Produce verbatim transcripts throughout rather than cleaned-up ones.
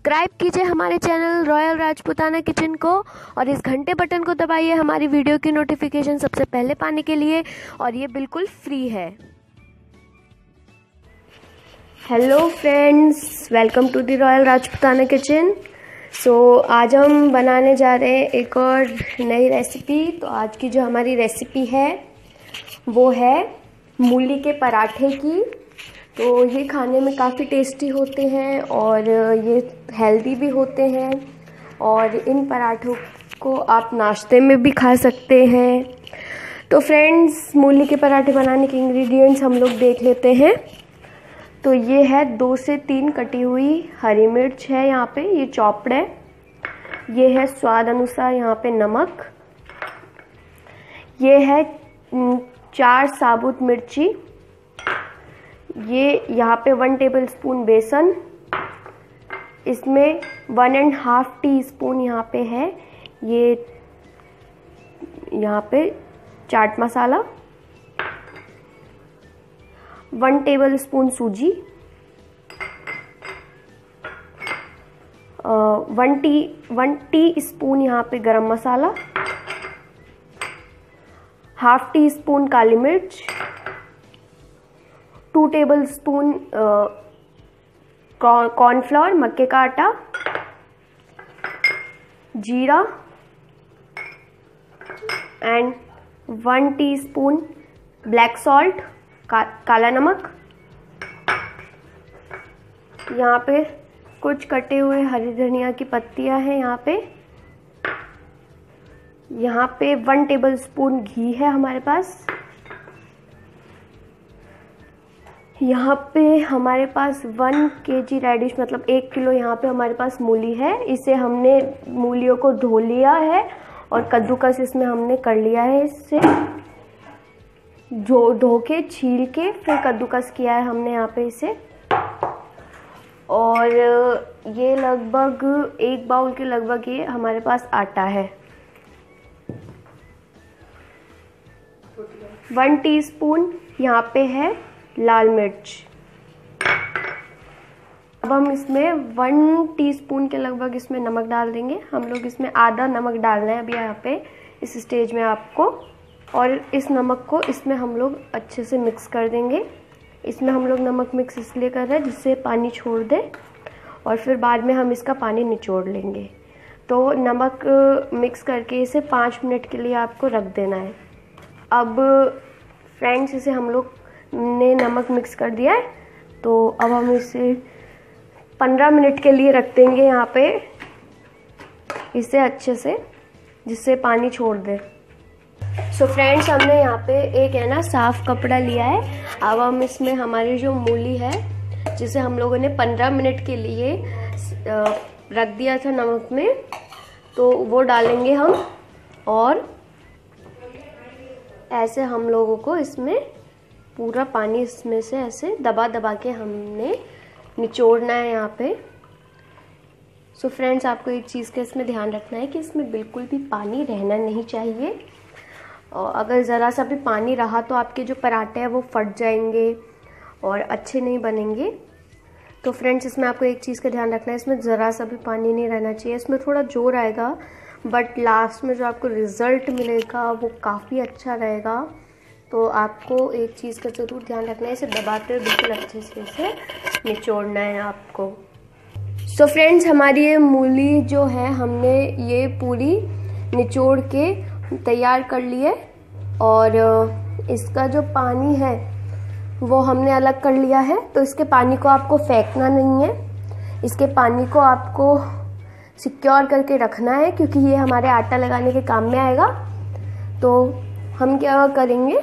Subscribe कीजिए हमारे channel royal Rajputana kitchen को और इस घंटे बटन को दबाइए हमारी वीडियो की नोटिफिकेशन सबसे पहले पाने के लिए, और ये बिल्कुल फ्री है। Hello friends, welcome to the royal Rajputana kitchen. So आज हम बनाने जा रहे हैं एक और नई रेसिपी। तो आज की जो हमारी रेसिपी है वो है मूली के पराठे की। तो ये खाने में काफ़ी टेस्टी होते हैं और ये हेल्दी भी होते हैं, और इन पराठों को आप नाश्ते में भी खा सकते हैं। तो फ्रेंड्स, मूली के पराठे बनाने के इंग्रेडिएंट्स हम लोग देख लेते हैं। तो ये है दो से तीन कटी हुई हरी मिर्च है, यहाँ पे ये चॉप्ड है। ये है स्वाद अनुसार यहाँ पे नमक। ये है चार साबुत मिर्ची। ये यहाँ पे वन टेबल स्पून बेसन। इसमें one and half teaspoon यहाँ पे है ये यहाँ पे चाट मसाला। वन टेबल स्पून सूजी। One tea one teaspoon यहाँ पे गरम मसाला। हाफ टी स्पून काली मिर्च। टू टेबल स्पून कॉर्नफ्लोर मक्के का आटा। जीरा and one teaspoon black salt का, काला नमक। यहाँ पे कुछ कटे हुए हरी धनिया की पत्तियां हैं। यहाँ पे यहाँ पे वन टेबल स्पून घी है हमारे पास। यहाँ पे हमारे पास वन केजी रेडिश मतलब एक किलो यहाँ पे हमारे पास मूली है। इसे हमने मूलियों को धो लिया है और कद्दूकस इसमें हमने कर लिया है। इससे धो धो के छील के फिर कद्दूकस किया है हमने यहाँ पे इसे। और ये लगभग एक बाउल के लगभग ये हमारे पास आटा है। वन टीस्पून यहाँ पे है लाल मिर्च। अब हम इसमें वन टीस्पून के लगभग इसमें नमक डाल देंगे। हम लोग इसमें आधा नमक डालना है अभी यहाँ पे इस स्टेज में आपको। और इस नमक को इसमें हम लोग अच्छे से मिक्स कर देंगे। इसमें हम लोग नमक मिक्स इसलिए कर रहे हैं जिससे पानी छोड़ दे और फिर बाद में हम इसका पानी निचोड़ लेंगे। तो नमक मिक्स करके इसे पाँच मिनट के लिए आपको रख देना है। अब फ्रेंड्स, इसे हम लोग ने नमक मिक्स कर दिया है, तो अब हम इसे पंद्रह मिनट के लिए रख देंगे यहाँ पे इसे अच्छे से, जिससे पानी छोड़ दे। सो फ्रेंड्स, हमने यहाँ पे एक है ना साफ कपड़ा लिया है। अब हम इसमें हमारी जो मूली है जिसे हम लोगों ने पंद्रह मिनट के लिए रख दिया था नमक में, तो वो डालेंगे हम। और ऐसे हम लोगों को इसमें पूरा पानी इसमें से ऐसे दबा दबा के हमने निचोड़ना है यहाँ पे। सो फ्रेंड्स, आपको एक चीज़ का इसमें ध्यान रखना है कि इसमें बिल्कुल भी पानी रहना नहीं चाहिए। और अगर ज़रा सा भी पानी रहा तो आपके जो पराठे हैं वो फट जाएंगे और अच्छे नहीं बनेंगे। तो फ्रेंड्स, इसमें आपको एक चीज़ का ध्यान रखना है, इसमें ज़रा सा भी पानी नहीं रहना चाहिए। इसमें थोड़ा जोर आएगा बट लास्ट में जो आपको रिज़ल्ट मिलेगा वो काफ़ी अच्छा रहेगा। तो आपको एक चीज़ का ज़रूर ध्यान रखना है, इसे दबाते हुए बिल्कुल अच्छे से इसे निचोड़ना है आपको। सो so फ्रेंड्स, हमारी ये मूली जो है हमने ये पूरी निचोड़ के तैयार कर ली है। और इसका जो पानी है वो हमने अलग कर लिया है। तो इसके पानी को आपको फेंकना नहीं है, इसके पानी को आपको सिक्योर करके रखना है, क्योंकि ये हमारे आटा लगाने के काम में आएगा। तो हम क्या करेंगे,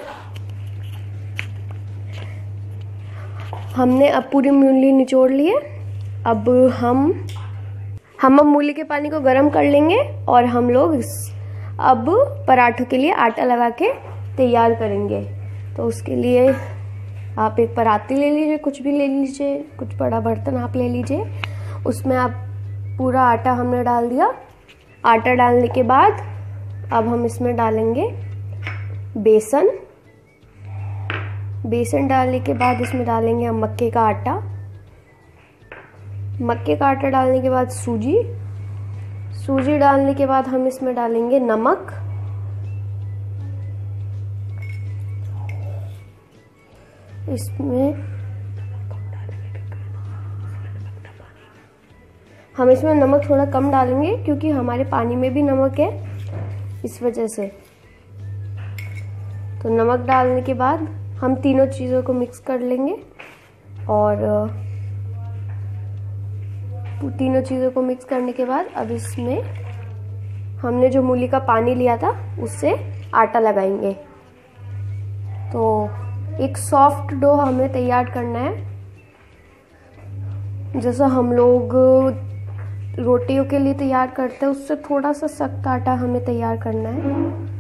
हमने अब पूरी मूली निचोड़ ली है। अब हम हम अब मूली के पानी को गर्म कर लेंगे और हम लोग अब पराठों के लिए आटा लगा के तैयार करेंगे। तो उसके लिए आप एक पराती ले लीजिए, कुछ भी ले लीजिए, कुछ बड़ा बर्तन आप ले लीजिए। उसमें आप पूरा आटा हमने डाल दिया। आटा डालने के बाद अब हम इसमें डालेंगे बेसन। बेसन डालने के बाद इसमें डालेंगे हम मक्के का आटा। मक्के का आटा डालने के बाद सूजी, सूजी डालने के बाद हम इसमें डालेंगे नमक, इसमें हम इसमें नमक थोड़ा कम डालेंगे क्योंकि हमारे पानी में भी नमक है, इस वजह से। तो नमक डालने के बाद हम तीनों चीज़ों को मिक्स कर लेंगे और तीनों चीज़ों को मिक्स करने के बाद अब इसमें हमने जो मूली का पानी लिया था उससे आटा लगाएंगे। तो एक सॉफ्ट डो हमें तैयार करना है, जैसा हम लोग रोटियों के लिए तैयार करते हैं उससे थोड़ा सा सख्त आटा हमें तैयार करना है।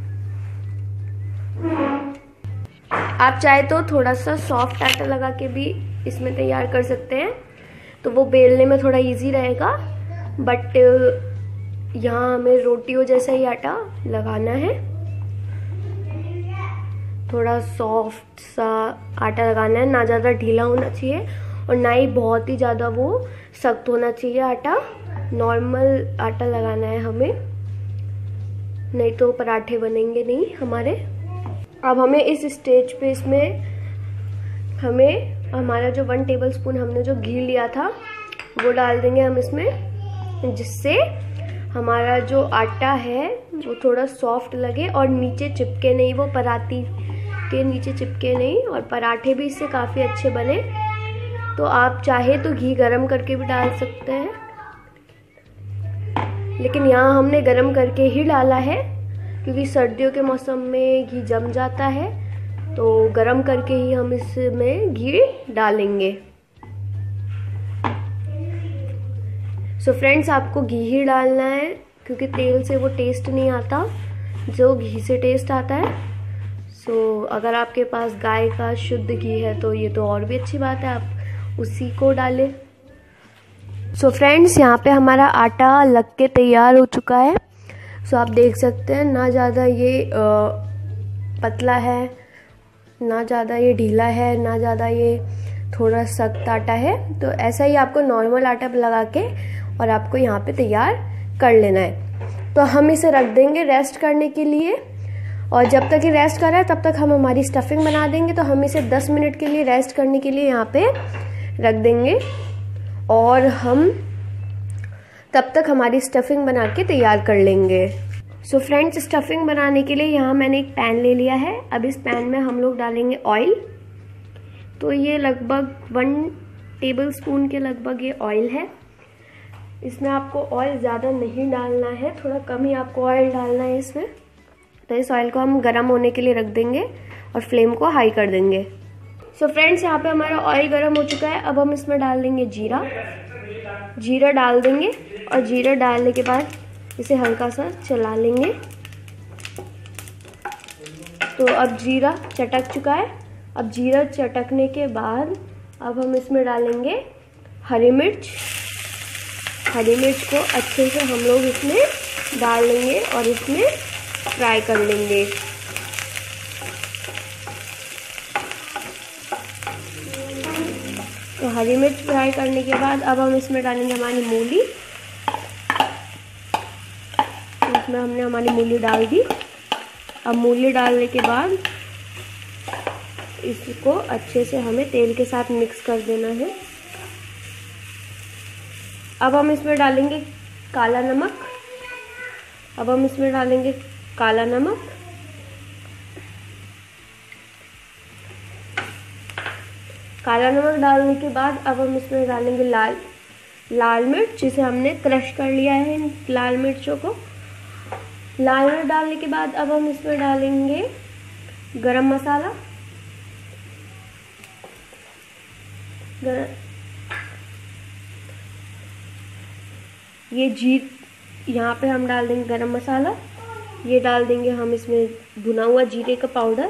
आप चाहे तो थोड़ा सा सॉफ्ट आटा लगा के भी इसमें तैयार कर सकते हैं, तो वो बेलने में थोड़ा इजी रहेगा। बट यहाँ हमें रोटियों जैसा ही आटा लगाना है, थोड़ा सॉफ्ट सा आटा लगाना है, ना ज़्यादा ढीला होना चाहिए और ना ही बहुत ही ज़्यादा वो सख्त होना चाहिए आटा। नॉर्मल आटा लगाना है हमें, नहीं तो पराठे बनेंगे नहीं हमारे। अब हमें इस स्टेज पे इसमें हमें हमारा जो वन टेबल स्पून हमने जो घी लिया था वो डाल देंगे हम इसमें, जिससे हमारा जो आटा है वो थोड़ा सॉफ्ट लगे और नीचे चिपके नहीं, वो पराती के नीचे चिपके नहीं, और पराठे भी इससे काफ़ी अच्छे बने। तो आप चाहे तो घी गरम करके भी डाल सकते हैं, लेकिन यहाँ हमने गरम करके ही डाला है क्योंकि सर्दियों के मौसम में घी जम जाता है, तो गरम करके ही हम इसमें घी डालेंगे। सो so फ्रेंड्स, आपको घी ही डालना है क्योंकि तेल से वो टेस्ट नहीं आता जो घी से टेस्ट आता है। सो so, अगर आपके पास गाय का शुद्ध घी है तो ये तो और भी अच्छी बात है, आप उसी को डालें। सो so फ्रेंड्स, यहाँ पे हमारा आटा लग के तैयार हो चुका है। सो so, आप देख सकते हैं ना ज़्यादा ये आ, पतला है, ना ज़्यादा ये ढीला है, ना ज़्यादा ये थोड़ा सख्त आटा है। तो ऐसा ही आपको नॉर्मल आटा लगा के और आपको यहाँ पे तैयार कर लेना है। तो हम इसे रख देंगे रेस्ट करने के लिए, और जब तक ये रेस्ट कर रहा है तब तक हम हमारी स्टफिंग बना देंगे। तो हम इसे दस मिनट के लिए रेस्ट करने के लिए यहाँ पे रख देंगे और हम तब तक हमारी स्टफिंग बना के तैयार कर लेंगे। सो फ्रेंड्स, स्टफिंग बनाने के लिए यहाँ मैंने एक पैन ले लिया है। अब इस पैन में हम लोग डालेंगे ऑयल। तो ये लगभग वन टेबल स्पून के लगभग ये ऑयल है। इसमें आपको ऑयल ज़्यादा नहीं डालना है, थोड़ा कम ही आपको ऑयल डालना है इसमें। तो इस ऑयल को हम गर्म होने के लिए रख देंगे और फ्लेम को हाई कर देंगे। सो फ्रेंड्स, यहाँ पे हमारा ऑयल गर्म हो चुका है। अब हम इसमें डाल देंगे जीरा। जीरा डाल देंगे और जीरा डालने के बाद इसे हल्का सा चला लेंगे। तो अब जीरा चटक चुका है। अब जीरा चटकने के बाद अब हम इसमें डालेंगे हरी मिर्च। हरी मिर्च को अच्छे से हम लोग इसमें डाल लेंगे और इसमें फ्राई कर लेंगे। तो हरी मिर्च फ्राई करने के बाद अब हम इसमें डालेंगे हमारी मूली। तो इसमें हमने हमारी मूली डाल दी। अब मूली डालने के बाद इसको अच्छे से हमें तेल के साथ मिक्स कर देना है। अब हम इसमें डालेंगे काला नमक। अब हम इसमें डालेंगे काला नमक। काला नमक डालने के बाद अब हम इसमें डालेंगे लाल लाल मिर्च, जिसे हमने क्रश कर लिया है इन लाल मिर्चों को। लाल मिर्च डालने के बाद अब हम इसमें डालेंगे गरम मसाला। गर... ये जी यहाँ पे हम डाल देंगे गरम मसाला। ये डाल देंगे हम इसमें भुना हुआ जीरे का पाउडर,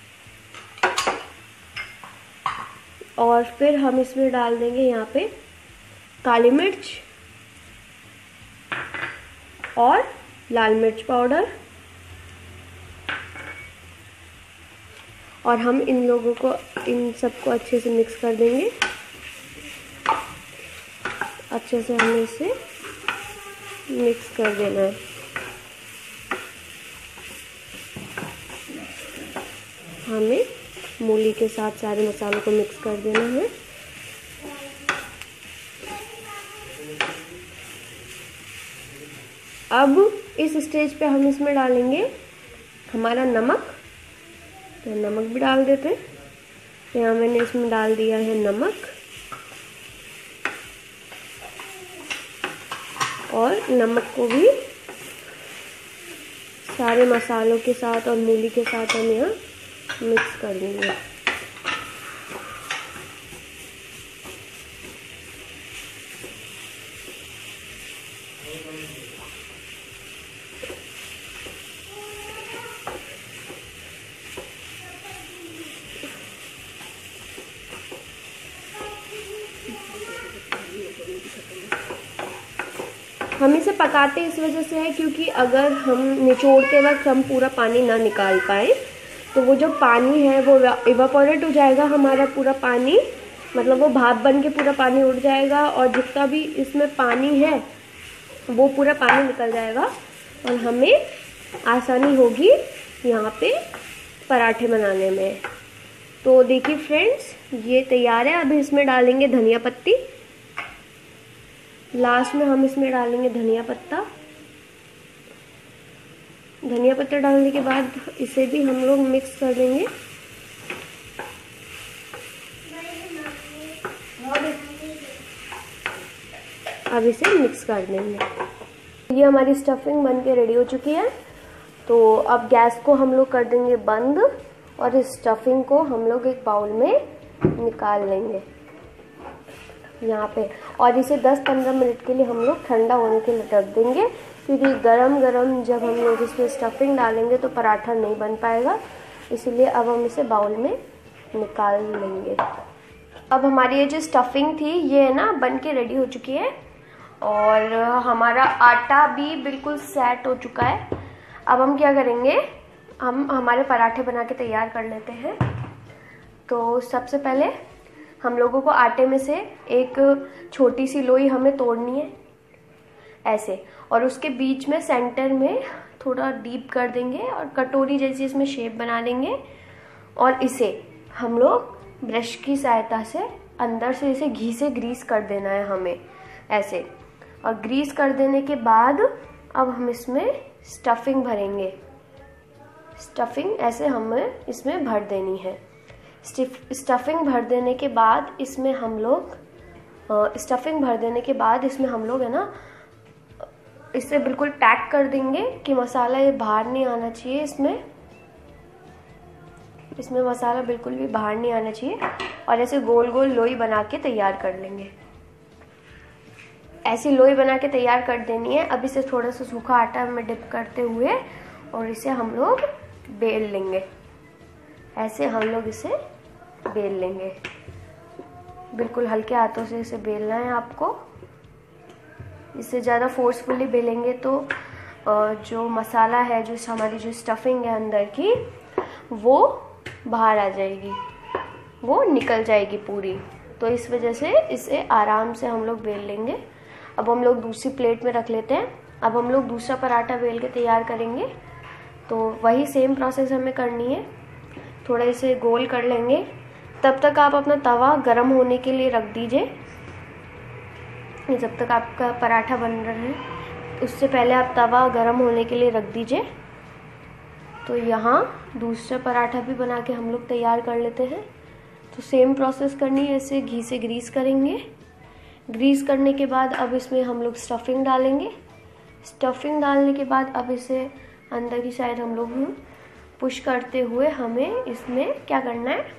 और फिर हम इसमें डाल देंगे यहाँ पे काली मिर्च और लाल मिर्च पाउडर, और हम इन लोगों को इन सबको अच्छे से मिक्स कर देंगे। अच्छे से हमें इसे मिक्स कर देना है। हमें मूली के साथ सारे मसालों को मिक्स कर देना है। अब इस स्टेज पे हम इसमें डालेंगे हमारा नमक। तो नमक भी डाल देते हैं। तो यहाँ मैंने इसमें डाल दिया है नमक, और नमक को भी सारे मसालों के साथ और मूली के साथ हम यहाँ मिक्स कर देंगे। हम इसे पकाते इस वजह से है क्योंकि अगर हम निचोड़ते वक्त हम पूरा पानी ना निकाल पाए तो वो जो पानी है वो इवापोरेट हो जाएगा, हमारा पूरा पानी, मतलब वो भाप बन के पूरा पानी उड़ जाएगा और जितना भी इसमें पानी है वो पूरा पानी निकल जाएगा और हमें आसानी होगी यहाँ पे पराठे बनाने में। तो देखिए फ्रेंड्स, ये तैयार है। अभी इसमें डालेंगे धनिया पत्ती। लास्ट में हम इसमें डालेंगे धनिया पत्ता। धनिया पत्ता डालने के बाद इसे भी हम लोग मिक्स कर देंगे। अब इसे मिक्स कर देंगे। ये हमारी स्टफिंग बन के रेडी हो चुकी है। तो अब गैस को हम लोग कर देंगे बंद और इस स्टफिंग को हम लोग एक बाउल में निकाल लेंगे यहाँ पे, और इसे दस पंद्रह मिनट के लिए हम लोग ठंडा होने के लिए रख देंगे क्योंकि गरम गरम जब हम लोग इसमें स्टफिंग डालेंगे तो पराठा नहीं बन पाएगा। इसलिए अब हम इसे बाउल में निकाल लेंगे। अब हमारी ये जो स्टफिंग थी ये है ना बन के रेडी हो चुकी है और हमारा आटा भी बिल्कुल सेट हो चुका है। अब हम क्या करेंगे, हम हमारे पराठे बना के तैयार कर लेते हैं। तो सबसे पहले हम लोगों को आटे में से एक छोटी सी लोई हमें तोड़नी है ऐसे, और उसके बीच में सेंटर में थोड़ा डीप कर देंगे और कटोरी जैसी इसमें शेप बना देंगे और इसे हम लोग ब्रश की सहायता से अंदर से इसे घी से ग्रीस कर देना है हमें ऐसे। और ग्रीस कर देने के बाद अब हम इसमें स्टफिंग भरेंगे। स्टफिंग ऐसे हमें इसमें भर देनी है। स्टफिंग भर देने के बाद इसमें हम लोग स्टफिंग भर देने के बाद इसमें हम लोग है ना इसे बिल्कुल पैक कर देंगे कि मसाला ये बाहर नहीं आना चाहिए। इसमें इसमें मसाला बिल्कुल भी बाहर नहीं आना चाहिए और ऐसे गोल गोल लोई बना के तैयार कर लेंगे। ऐसी लोई बना के तैयार कर देनी है। अब इसे थोड़ा सा सूखा आटा में डिप करते हुए और इसे हम लोग बेल लेंगे। ऐसे हम लोग इसे बेल लेंगे। बिल्कुल हल्के हाथों से इसे बेलना है आपको। इससे ज़्यादा फोर्सफुली बेलेंगे तो जो मसाला है, जो हमारी जो स्टफिंग है अंदर की, वो बाहर आ जाएगी, वो निकल जाएगी पूरी। तो इस वजह से इसे आराम से हम लोग बेल लेंगे। अब हम लोग दूसरी प्लेट में रख लेते हैं। अब हम लोग दूसरा पराठा बेल के तैयार करेंगे। तो वही सेम प्रोसेस हमें करनी है। थोड़ा इसे गोल कर लेंगे। तब तक आप अपना तवा गरम होने के लिए रख दीजिए। जब तक आपका पराठा बन रहा है उससे पहले आप तवा गरम होने के लिए रख दीजिए। तो यहाँ दूसरा पराठा भी बना के हम लोग तैयार कर लेते हैं। तो सेम प्रोसेस करनी है। इसे घी से ग्रीस करेंगे। ग्रीस करने के बाद अब इसमें हम लोग स्टफिंग डालेंगे। स्टफिंग डालने के बाद अब इसे अंदर की साइड हम लोग पुश करते हुए हमें इसमें क्या करना है,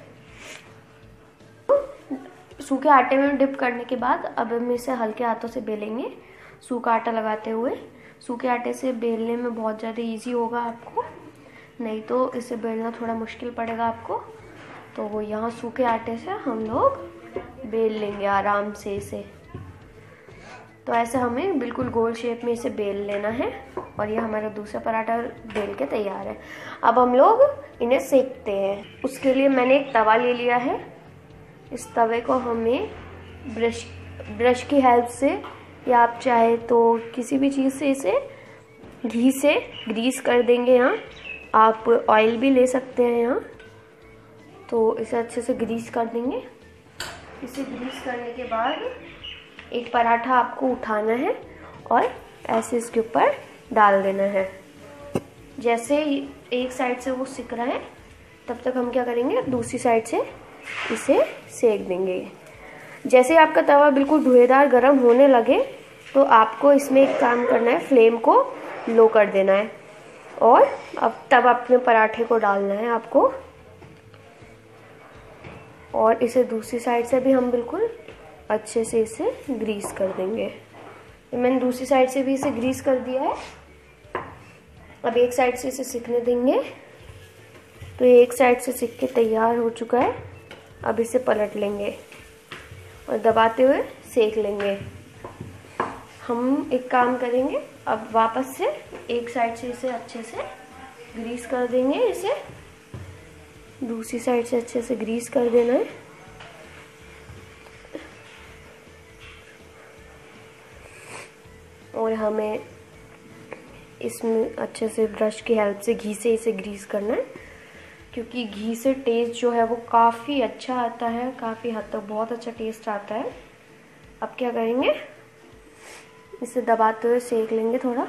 सूखे आटे में डिप करने के बाद अब हम इसे हल्के हाथों से बेलेंगे सूखा आटा लगाते हुए। सूखे आटे से बेलने में बहुत ज़्यादा इजी होगा आपको, नहीं तो इसे बेलना थोड़ा मुश्किल पड़ेगा आपको। तो वो यहाँ सूखे आटे से हम लोग बेल लेंगे आराम से इसे। तो ऐसे हमें बिल्कुल गोल शेप में इसे बेल लेना है और ये हमारा दूसरा पराठा बेल के तैयार है। अब हम लोग इन्हें सेकते हैं। उसके लिए मैंने एक तवा ले लिया है। इस तवे को हमें ब्रश ब्रश की हेल्प से या आप चाहे तो किसी भी चीज़ से इसे घी से ग्रीस कर देंगे। यहाँ आप ऑयल भी ले सकते हैं यहाँ, तो इसे अच्छे से ग्रीस कर देंगे। इसे ग्रीस करने के बाद एक पराठा आपको उठाना है और ऐसे इसके ऊपर डाल देना है। जैसे एक साइड से वो सिक रहा है तब तक हम क्या करेंगे, दूसरी साइड से इसे सेक देंगे। जैसे आपका तवा बिल्कुल धुएंधार गर्म होने लगे तो आपको इसमें एक काम करना है, फ्लेम को लो कर देना है और अब तब अपने पराठे को डालना है आपको। और इसे दूसरी साइड से भी हम बिल्कुल अच्छे से इसे ग्रीस कर देंगे। मैंने दूसरी साइड से भी इसे ग्रीस कर दिया है। अब एक साइड से इसे सिकने देंगे। तो ये एक साइड से सिक के तैयार हो चुका है। अब इसे पलट लेंगे और दबाते हुए सेक लेंगे। हम एक काम करेंगे, अब वापस से एक साइड से इसे अच्छे से ग्रीस कर देंगे। इसे दूसरी साइड से अच्छे से ग्रीस कर देना है। और हमें इसमें अच्छे से ब्रश की हेल्प से घी से इसे ग्रीस करना है, क्योंकि घी से टेस्ट जो है वो काफ़ी अच्छा आता है, काफ़ी हद तक बहुत अच्छा टेस्ट आता है। अब क्या करेंगे, इसे दबाते हुए सेक लेंगे थोड़ा।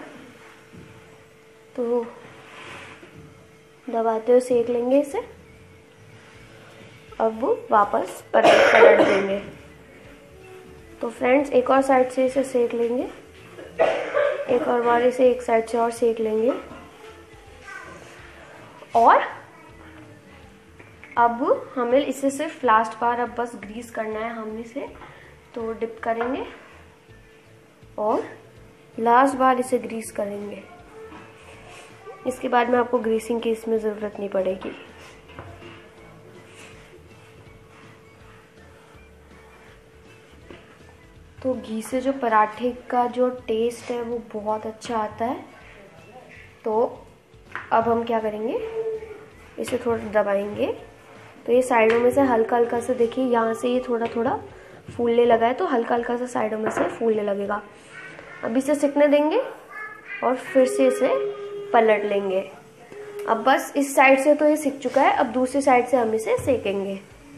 तो दबाते हुए सेक लेंगे इसे। अब वापस पलट पलट देंगे। तो फ्रेंड्स एक और साइड से इसे सेक लेंगे, एक और बार इसे एक साइड से और सेक लेंगे। और अब हमें इसे सिर्फ लास्ट बार अब बस ग्रीस करना है हम इसे। तो डिप करेंगे और लास्ट बार इसे ग्रीस करेंगे। इसके बाद में आपको ग्रीसिंग की इसमें ज़रूरत नहीं पड़ेगी। तो घी से जो पराठे का जो टेस्ट है वो बहुत अच्छा आता है। तो अब हम क्या करेंगे, इसे थोड़ा दबाएंगे। तो ये साइडों में से हल्का हल्का से, देखिए यहाँ से ये थोड़ा थोड़ा फूलने लगा है, तो हल्का हल्का से साइडों में से फूलने लगेगा। अब इसे सिकने देंगे और फिर से इसे पलट लेंगे। अब बस इस साइड से तो ये सिक चुका है, अब दूसरी साइड से हम इसे सेकेंगे।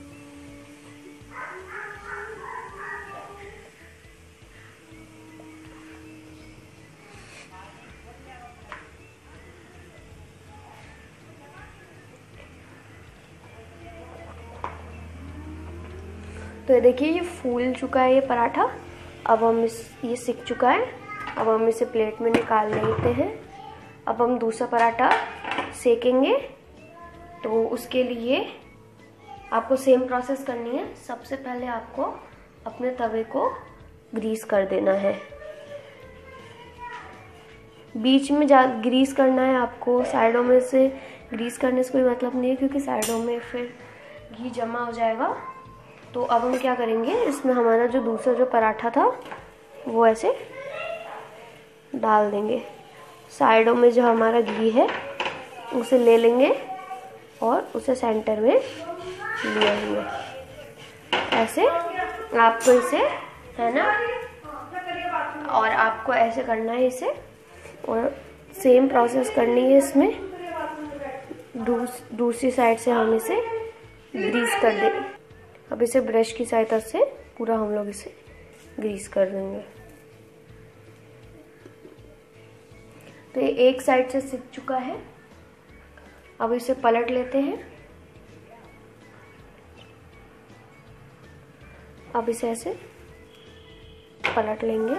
तो ये देखिए ये फूल चुका है ये पराठा। अब हम इस ये सिक चुका है। अब हम इसे प्लेट में निकाल लेते हैं। अब हम दूसरा पराठा सेकेंगे। तो उसके लिए आपको सेम प्रोसेस करनी है। सबसे पहले आपको अपने तवे को ग्रीस कर देना है। बीच में जा ग्रीस करना है आपको, साइडों में से ग्रीस करने से कोई मतलब नहीं है, क्योंकि साइडों में फिर घी जमा हो जाएगा। तो अब हम क्या करेंगे, इसमें हमारा जो दूसरा जो पराठा था वो ऐसे डाल देंगे। साइडों में जो हमारा घी है उसे ले लेंगे और उसे सेंटर में ले लेंगे। ऐसे आपको इसे, है ना, और आपको ऐसे करना है इसे। और सेम प्रोसेस करनी है इसमें। दूस, दूसरी साइड से हम इसे ग्रीस कर देंगे। अब इसे ब्रश की सहायता से पूरा हम लोग इसे ग्रीस कर देंगे। तो ये एक साइड से सिक चुका है। अब इसे पलट लेते हैं। अब इसे ऐसे पलट लेंगे।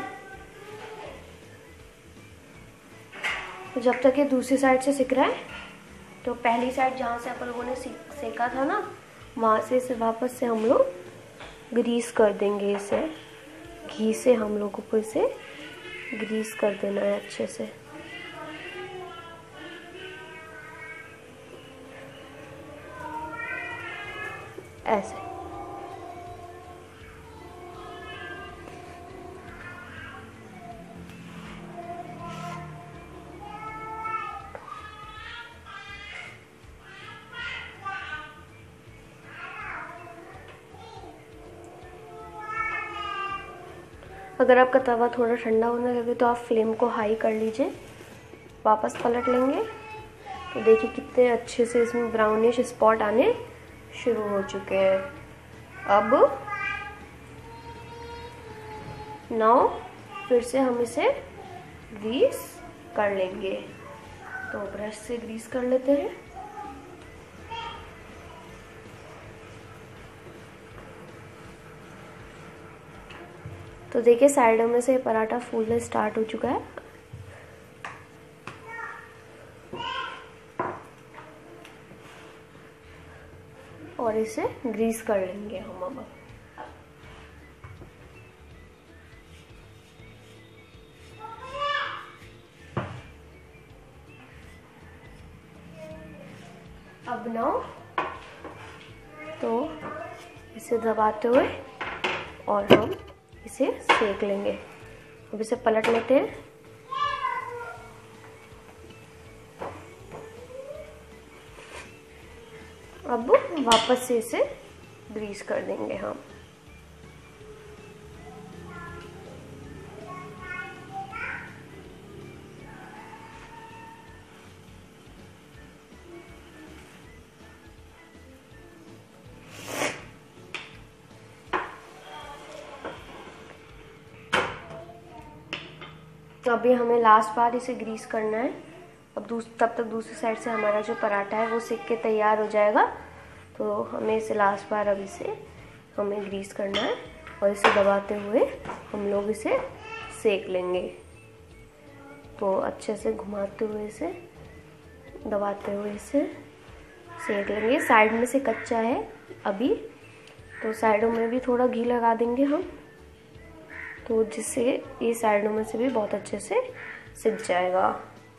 तो जब तक ये दूसरी साइड से सिक रहा है, तो पहली साइड जहाँ से अपन लोगों ने सेका था ना, वहाँ से इसे वापस से हम लोग ग्रीस कर देंगे। इसे घी से हम लोगों को इसे ग्रीस कर देना है अच्छे से। ऐसे अगर आपका तवा थोड़ा ठंडा होने लगे तो आप फ्लेम को हाई कर लीजिए। वापस पलट लेंगे तो देखिए कितने अच्छे से इसमें ब्राउनिश स्पॉट आने शुरू हो चुके हैं। अब नाउ फिर से हम इसे ग्रीस कर लेंगे। तो ब्रश से ग्रीस कर लेते हैं। तो देखिए साइडों में से पराठा फूलने स्टार्ट हो चुका है। और इसे ग्रीस कर लेंगे हम अब। अब ना तो इसे दबाते हुए और हम इसे सेक लेंगे। अब इसे पलट लेते हैं। अब वापस से इसे ग्रीस कर देंगे हम। अभी हमें लास्ट बार इसे ग्रीस करना है। अब दूस तब तक दूसरी साइड से हमारा जो पराठा है वो सेक के तैयार हो जाएगा। तो हमें इसे लास्ट बार अब इसे हमें ग्रीस करना है और इसे दबाते हुए हम लोग इसे सेक लेंगे। तो अच्छे से घुमाते हुए इसे दबाते हुए इसे सेक लेंगे। साइड में से कच्चा है अभी, तो साइडों में भी थोड़ा घी लगा देंगे हम, तो जिससे ये साइडों में से भी बहुत अच्छे से सिक जाएगा।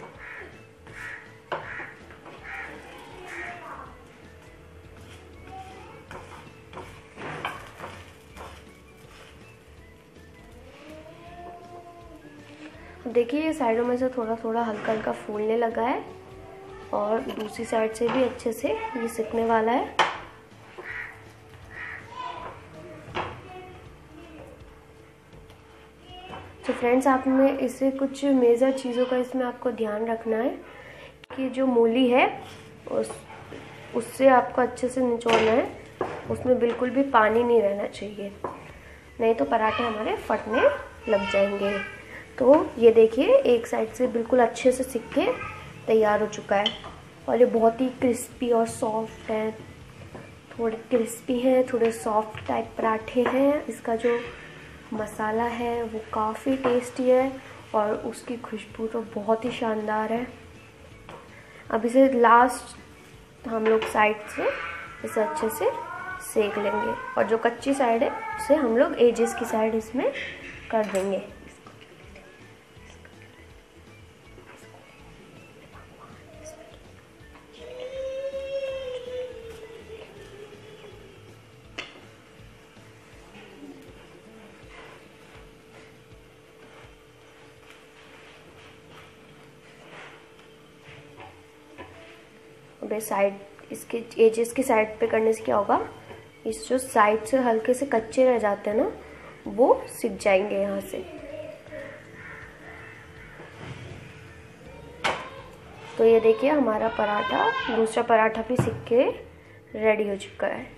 देखिए ये साइडों में से थोड़ा थोड़ा हल्का हल्का फूलने लगा है और दूसरी साइड से भी अच्छे से ये सिकने वाला है। तो फ्रेंड्स आप में इससे कुछ मेजर चीज़ों का इसमें आपको ध्यान रखना है कि जो मूली है उस उससे आपको अच्छे से निचोड़ना है। उसमें बिल्कुल भी पानी नहीं रहना चाहिए, नहीं तो पराठे हमारे फटने लग जाएंगे। तो ये देखिए एक साइड से बिल्कुल अच्छे से सिक के तैयार हो चुका है और ये बहुत ही क्रिस्पी और सॉफ्ट है। थोड़े क्रिस्पी हैं, थोड़े सॉफ्ट टाइप पराठे हैं। इसका जो मसाला है वो काफ़ी टेस्टी है और उसकी खुशबू तो बहुत ही शानदार है। अब इसे लास्ट हम लोग साइड से इसे अच्छे से सेक लेंगे और जो कच्ची साइड है उसे हम लोग एजेस की साइड इसमें कर देंगे। अब साइड इसके एजेस की साइड पे करने से क्या होगा, इस जो साइड से हल्के से कच्चे रह जाते हैं ना वो सिक जाएंगे यहाँ से। तो ये देखिए हमारा पराठा, दूसरा पराठा भी सिक के रेडी हो चुका है।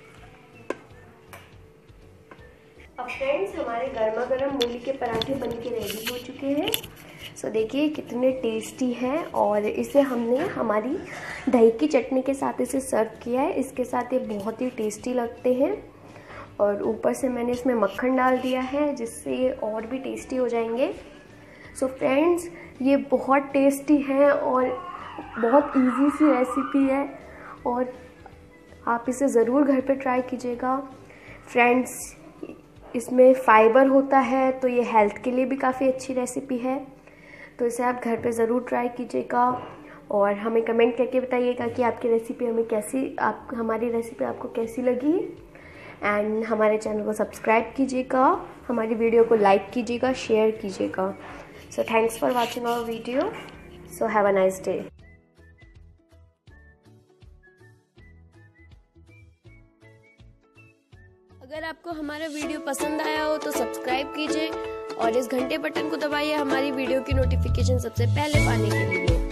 अब फ्रेंड्स हमारे गर्मा गर्म मूली के पराठे बनके रेडी हो चुके हैं। सो देखिए कितने टेस्टी हैं और इसे हमने हमारी दही की चटनी के साथ इसे सर्व किया है। इसके साथ ये बहुत ही टेस्टी लगते हैं और ऊपर से मैंने इसमें मक्खन डाल दिया है जिससे ये और भी टेस्टी हो जाएंगे। सो फ्रेंड्स ये बहुत टेस्टी है और बहुत इजी सी रेसिपी है और आप इसे ज़रूर घर पे ट्राई कीजिएगा। फ्रेंड्स इसमें फाइबर होता है तो ये हेल्थ के लिए भी काफ़ी अच्छी रेसिपी है। तो इसे आप घर पे ज़रूर ट्राई कीजिएगा और हमें कमेंट करके बताइएगा कि आपकी रेसिपी हमें कैसी आप हमारी रेसिपी आपको कैसी लगी। एंड हमारे चैनल को सब्सक्राइब कीजिएगा, हमारी वीडियो को लाइक कीजिएगा, शेयर कीजिएगा। So thanks for watching our video. So have a nice day. अगर आपको हमारा वीडियो पसंद आया हो तो सब्सक्राइब कीजिए और इस घंटे बटन को दबाइए हमारी वीडियो की नोटिफिकेशन सबसे पहले पाने के लिए।